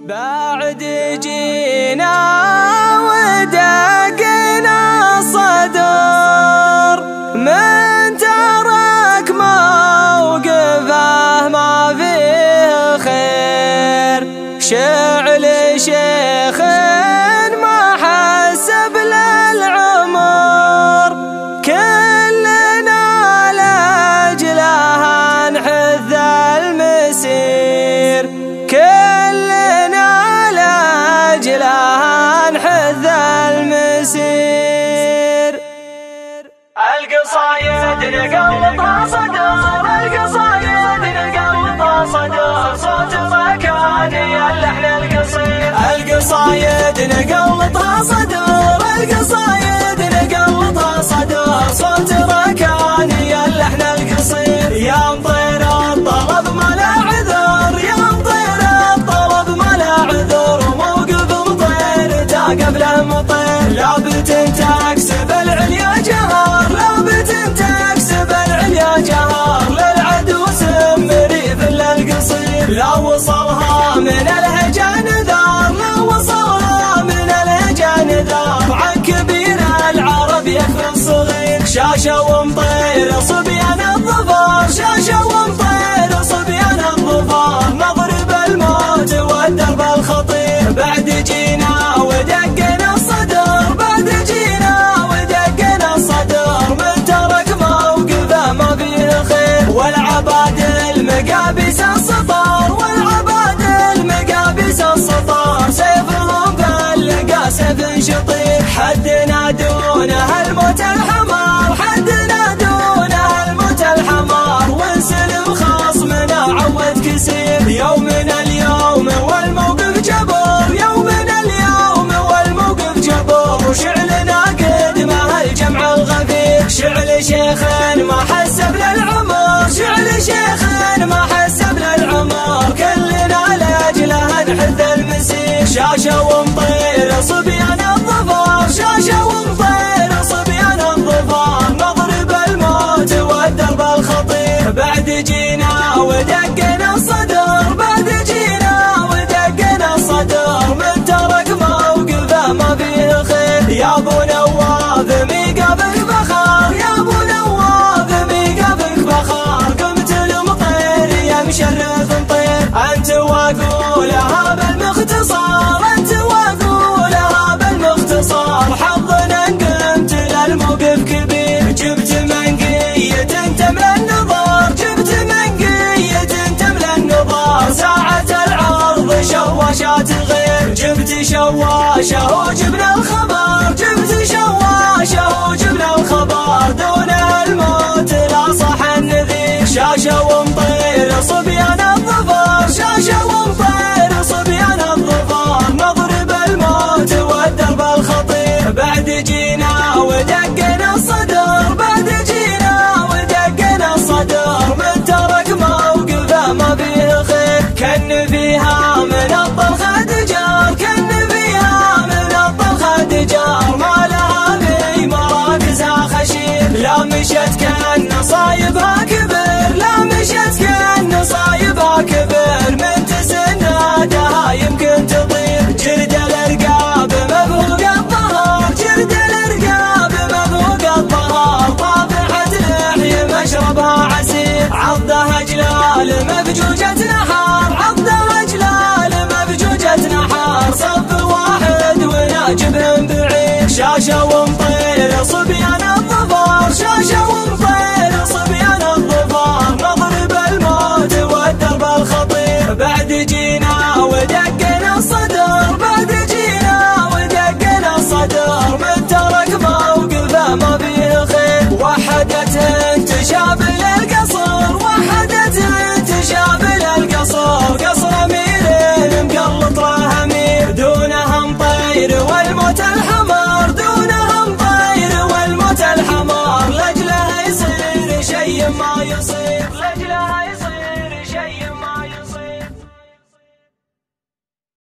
بعد جينا ودقنا الصدر من ترك موقفه ما فيه خير، شعل شيخ ما حسب للعمر، كلنا لاجلها نحث المسير، كلنا لاجلها نحث المسير. القصايد نقلطها صدر، القصايد نقلطها صدر، صوت مكاني اللحن القصير. القصايد نقلطها صدر، القصايد نقلطها صدر، صوت ركاني اللحن القصير. يا مطير الطلب ما لا عذر، يا مطير الطلب ما لا عذر، وموقف مطير تاقف له مطير، لابد تكسب العليا جهر، لابد تكسب العليا جهر، للعدو سمري في القصير. لا وصلها من الهجان ذار، لا وصلها من الهجان ذار، عن كبير العرب يكفي الصغير. شاشة ومطير صبيان الظفر، شاشة ومطير صبيان الظفر، نضرب الموت والدرب الخطير. بعد جينا ودقنا الصدر، بعد جينا ودقنا الصدر، من ترك موقفه ما فيه خير، والعباد المقابس السطر، والعباد المقابس السطر، سيفهم فالقى سيف شطير. حدنا دونه الموت الحمار، حدنا دونه الموت الحمار، ونسلم خصمنا عود كسير. يومنا اليوم والموقف جبر، يومنا اليوم والموقف جبر، وشعلنا قدمه الجمع الغفير. شعل شيخ ما حسب للعمر، شعل شيخ ما حسب للعمر، كلنا لاجله نحث المسير. شاشة ومطير صبيان الظفر، شاشة ومطير صبيان الظفر، نضرب الموت والدرب الخطير. بعد جينا ودقنا الصدر، بعد جينا ودقنا الصدر، من ترك موقفه ما فيه خير. يا ابو نواف ميقافك فخار، يا ابو نواف ميقافك فخار، قمت المطير يا مشرف مطير. انت واقولها بالمختصر، انت واقولها بالمختصر، حظنا قمت للموقف كبير. جبت منقية تملى النظر، جبت منقية تملى النظر، ساعة العرض شواشات غير. جبت شواشة وجبنا الخبر، جبت شواشة وجبنا الخبر، دون الموت لا صح النذير. شاشة ومطير صبيان الظفر، شاشة ومطير صبيان الظفر، نضرب الموت والدرب الخطير. بعد جينا ودقنا الصدر، بعد جينا ودقنا الصدر، من ترك موقفه ما فيه خير، كن فيها من الطلخة دجار، كن فيها من الطلخة دجار، ما لها في مراكزها خشير. لا مشت كأن صايبها كبر، لا مشت كأن صايبها كبر، من تسندها يمكن تطير. جرد الارقاب مبهوق الظهر، جرد الارقاب مبهوق الظهر، طافحة لحية مشربها عسير، عضها جلال مفجوجة نحار، عضها جلال مفجوجة نحار، صف واحد وناجبهم بعير. شاشة ومطير صبيان الظفر، شاشة ومطير صبيان الظفر، نضرب الموت والدرب الخطير. بعد جينا ودقنا الصدر، بعد جينا ودقنا الصدر، من ترك موقفه ما فيه خير. وحدت انتشاب للقصر، وحدت انتشاب للقصر، قصر امير مقلط له امير، دونها مطير والموت الحمار، دونها مطير والموت الحمار، لاجله يصير شيء ما يصير.